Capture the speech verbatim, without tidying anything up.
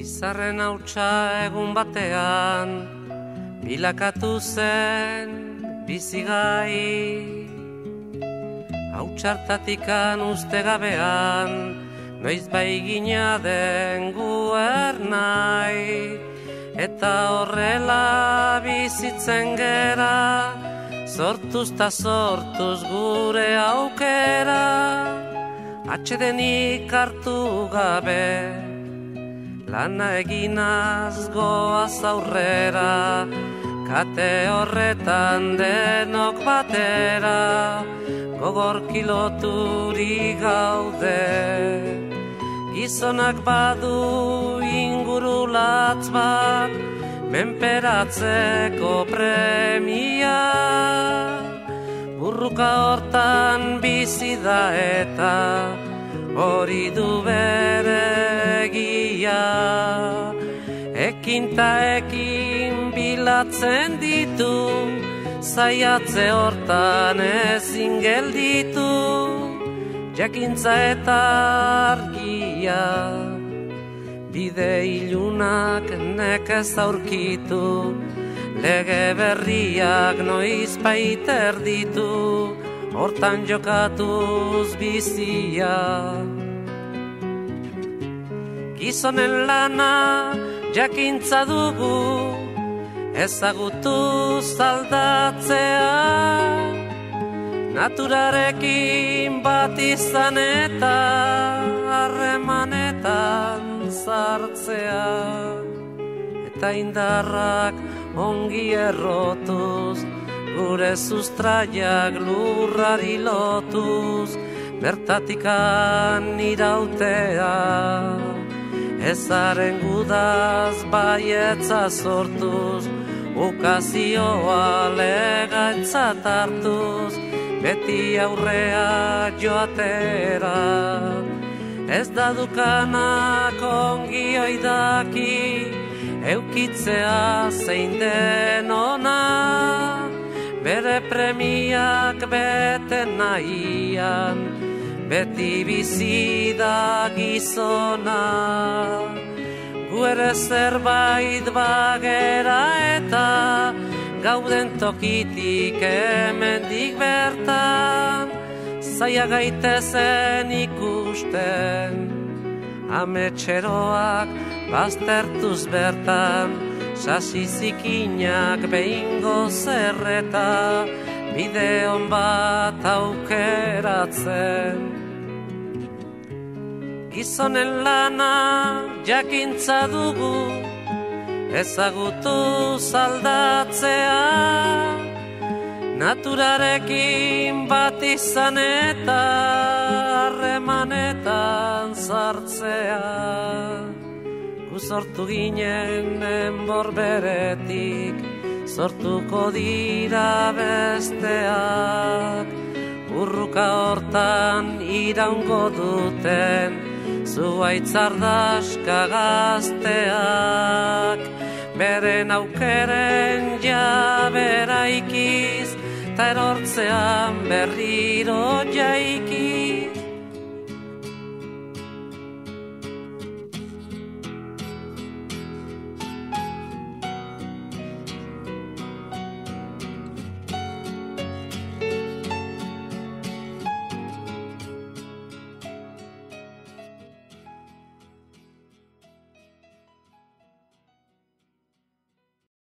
Izarren hautsa egun batean bilakatu zen bizigai. Hautsartatikan uste gabean noiz bai gina den guernai. Eta horrela bizitzen gera, sortuz ta sortuz gure aukera. Atsedenik hartu gabe, lana eginaz goaz aurrera, kate horretan denok batera, gogor kiloturi gaude. Gizonak badu inguru latz bat, menperatzeko premia. Burruka hortan bizi da eta hori du bere egia. Ekin ta ekin bilatzen ditu, zaiatze hortan ezin gelditu. Jakintza eta argia, bide ilunak nekez aurkitu, lege berriak noiz baiter ditu, hortan jokatuz bizia. Gizonen lana jakintza dugu, ezagutuz aldatzea. Naturarekin bat izan eta harremanetan sartzea. Eta indarrak ongi errotuz, gure sustraiak lurrari lotuz, bertatikan irautea. Ezaren gudaz baietza sortuz, ukazioa legatzat hartuz, beti aurrea joatera. Ez da dukanak ongi oidaki, eukitzea zein den ona. Bere premiak bete nahian, beti bizi da gizona. Gu ere zerbait bagera eta gauden tokitik hemendik bertan, zaila gaitezen ikusten, ametxeroak baztertuz bertan, sasi zikinak behingo zerreta, bide hon bat aukeratzen. Gizonen lana jakintza dugu, ezagutuz aldatzea. Naturarekin bat izan eta harremanetan sartzea. Gu sortu ginen enbor beretik, sortuko dira besteak. Urruka hortan iraungo duten, zuaitzardaska gazteak. Beren aukeren jabera ikiz, ta erortzean berriro jaikiz.